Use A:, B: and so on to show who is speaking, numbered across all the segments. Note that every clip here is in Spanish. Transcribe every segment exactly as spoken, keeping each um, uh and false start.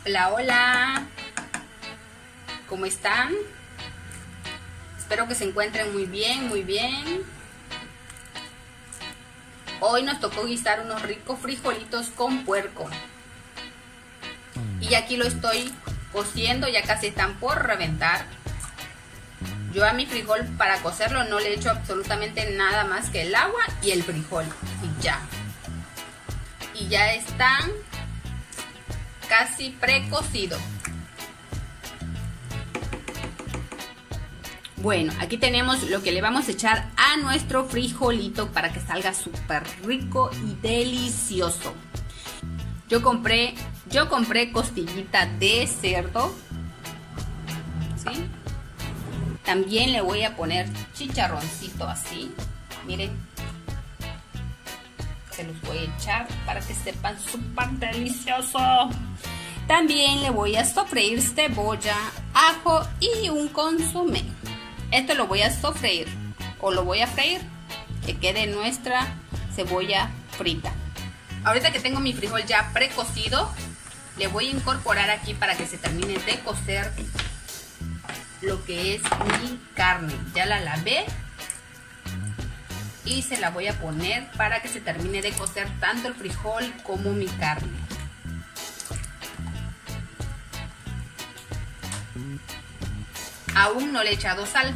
A: Hola, hola. ¿Cómo están? Espero que se encuentren muy bien, muy bien. Hoy nos tocó guisar unos ricos frijolitos con puerco. Y aquí lo estoy cociendo, ya casi están por reventar. Yo a mi frijol para cocerlo no le echo absolutamente nada más que el agua y el frijol. Y ya. Y ya están casi precocidos. Bueno, aquí tenemos lo que le vamos a echar a nuestro frijolito para que salga súper rico y delicioso. Yo compré, yo compré costillita de cerdo, ¿sí? También le voy a poner chicharroncito así, miren. Se los voy a echar para que sepan súper delicioso. También le voy a sofreír cebolla, ajo y un consomé. Esto lo voy a sofreír o lo voy a freír, que quede nuestra cebolla frita. Ahorita que tengo mi frijol ya precocido, le voy a incorporar aquí para que se termine de cocer lo que es mi carne. Ya la lavé y se la voy a poner para que se termine de cocer tanto el frijol como mi carne. Aún no le he echado sal.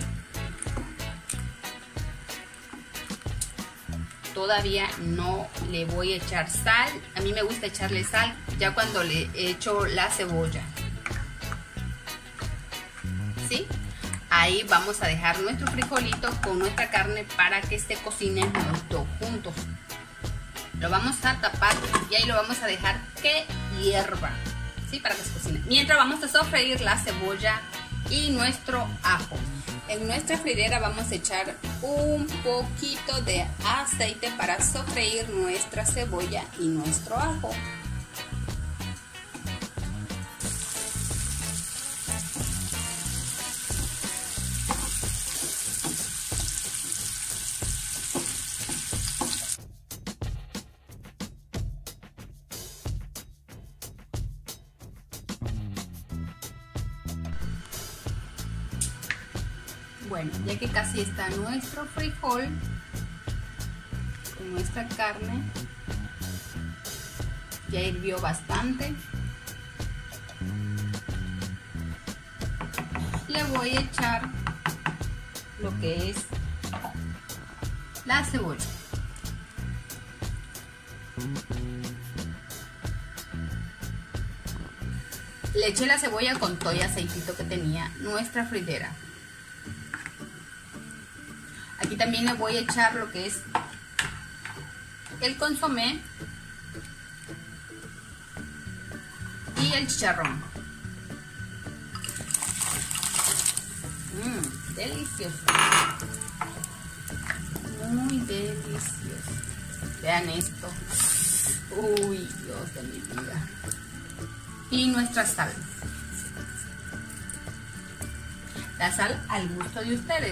A: Todavía no le voy a echar sal. A mí me gusta echarle sal ya cuando le echo la cebolla. ¿Sí? Ahí vamos a dejar nuestro frijolito con nuestra carne para que se cocinen los dos juntos. Lo vamos a tapar y ahí lo vamos a dejar que hierva, ¿sí? Para que se cocine. Mientras vamos a sofreír la cebolla y nuestro ajo. En nuestra fridera vamos a echar un poquito de aceite para sofreír nuestra cebolla y nuestro ajo. Bueno, ya que casi está nuestro frijol con nuestra carne, ya hirvió bastante, le voy a echar lo que es la cebolla. Le eché la cebolla con todo el aceitito que tenía nuestra fridera. Aquí también le voy a echar lo que es el consomé y el chicharrón. Mmm, delicioso. Muy delicioso. Vean esto. Uy, Dios de mi vida. Y nuestra sal. La sal al gusto de ustedes.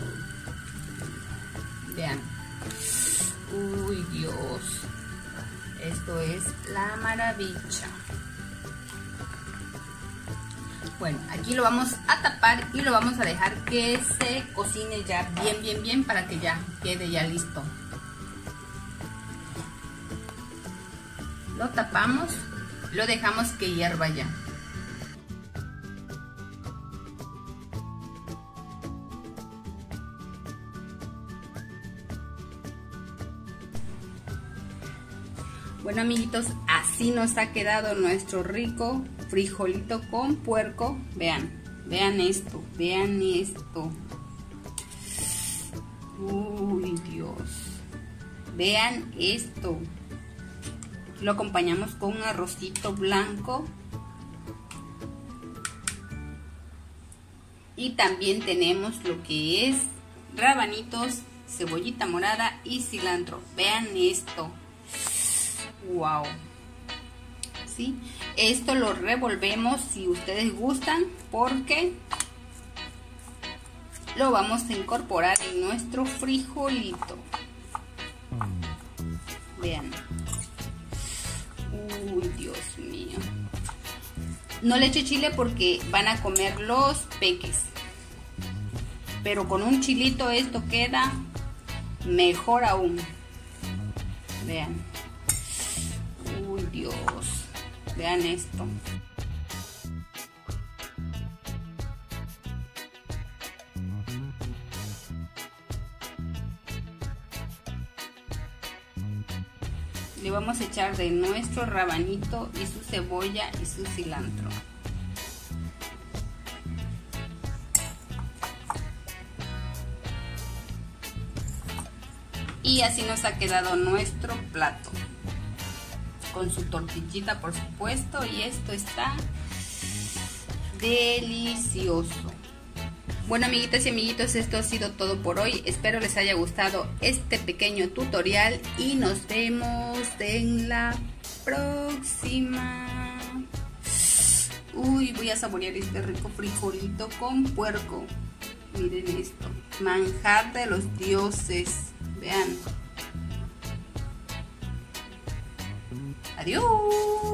A: Vean. Uy, Dios. Esto es la maravilla. Bueno, aquí lo vamos a tapar y lo vamos a dejar que se cocine ya bien, bien, bien para que ya quede ya listo. Lo tapamos, lo dejamos que hierva ya. Bueno, amiguitos, así nos ha quedado nuestro rico frijolito con puerco. Vean, vean esto, vean esto. Uy, Dios. Vean esto. Lo acompañamos con un arrocito blanco. Y también tenemos lo que es rabanitos, cebollita morada y cilantro. Vean esto. Wow. ¿Sí? Esto lo revolvemos si ustedes gustan, porque lo vamos a incorporar en nuestro frijolito. Vean. Uy, Dios mío. No le eché chile porque van a comer los peques. Pero con un chilito esto queda mejor aún. Vean. Uy, Dios. Vean esto. Le vamos a echar de nuestro rabanito y su cebolla y su cilantro. Y así nos ha quedado nuestro plato. Con su tortillita, por supuesto, y esto está delicioso. Bueno, amiguitas y amiguitos, esto ha sido todo por hoy. Espero les haya gustado este pequeño tutorial y nos vemos en la próxima. Uy, voy a saborear este rico frijolito con puerco. Miren esto, manjar de los dioses. Vean. Adiós.